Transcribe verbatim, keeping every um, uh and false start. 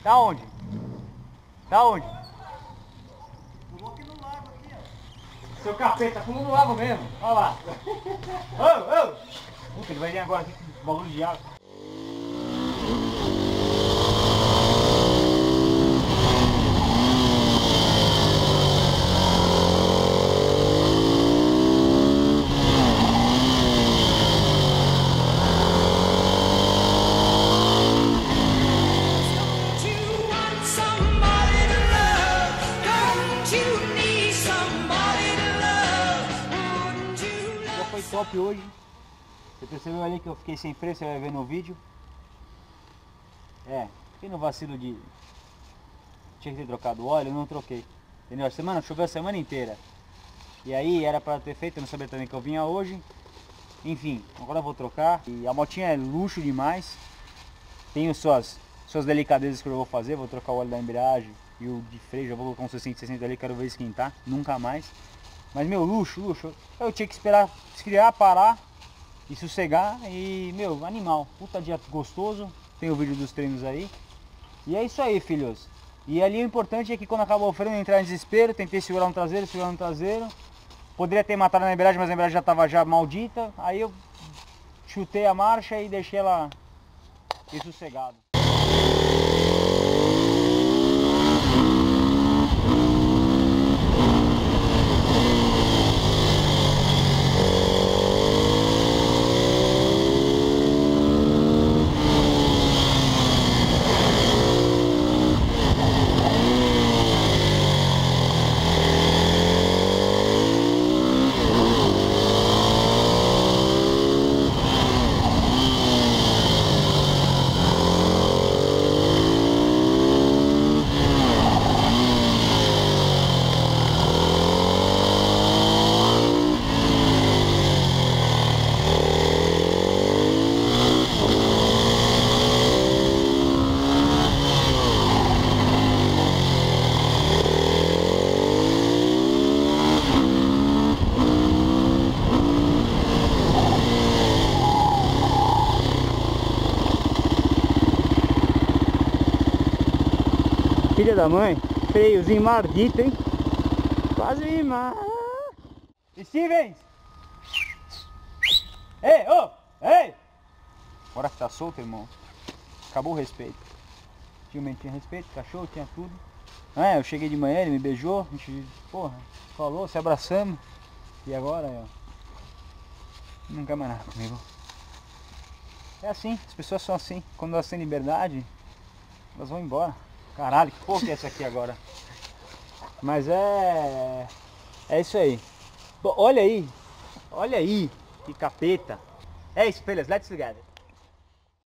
Tá onde? Tá onde? Pulou aqui no lago, aqui, ó. Seu capeta, pulou no lago mesmo. Olha lá. Ô, ô! Puta, ele vai vir agora aqui com bagulho de água. Foi top hoje. Você percebeu ali que eu fiquei sem freio, você vai ver no vídeo. É, fiquei no vacilo de... Tinha que ter trocado o óleo, eu não troquei. Entendeu? A semana choveu a semana inteira. E aí era pra ter feito, eu não sabia também que eu vinha hoje. Enfim, agora eu vou trocar. E a motinha é luxo demais. Tenho suas, suas delicadezas que eu vou fazer. Vou trocar o óleo da embreagem e o de freio. Já vou colocar um sessenta sessenta ali, quero ver esquentar. Nunca mais. Mas meu, luxo, luxo. Eu tinha que esperar esfriar, parar e sossegar. E meu, animal. Puta dia gostoso. Tem o vídeo dos treinos aí. E é isso aí, filhos. E ali o importante é que quando acabou o freio, eu entrar em desespero. Tentei segurar no traseiro, segurar no traseiro. Poderia ter matado na embreagem, mas a embreagem já estava já maldita. Aí eu chutei a marcha e deixei ela ir sossegado. Filha da mãe, freiozinho maldito, hein? Quase me mata. Stevens! Ei, ô! Oh, ei! Agora que tá solto, irmão, acabou o respeito. Antigamente tinha respeito, cachorro, tinha tudo. É, eu cheguei de manhã, ele me beijou, a gente, porra, falou, se abraçamos. E agora, ó, não quer mais nada comigo. É assim, as pessoas são assim. Quando elas têm liberdade, elas vão embora. Caralho, que porra que é essa aqui agora? Mas é... É isso aí. Bom, olha aí. Olha aí. Que capeta. É isso, fellas. Let's together.